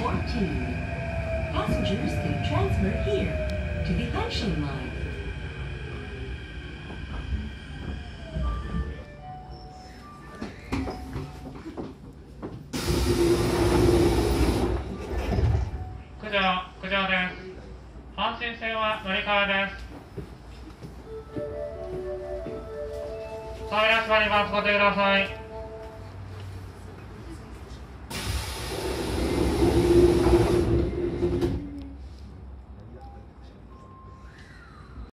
14. Passengers can transfer here to the Hanshin line. 九条です。阪神線は乗り換えです。扉閉まります。ご注意ください。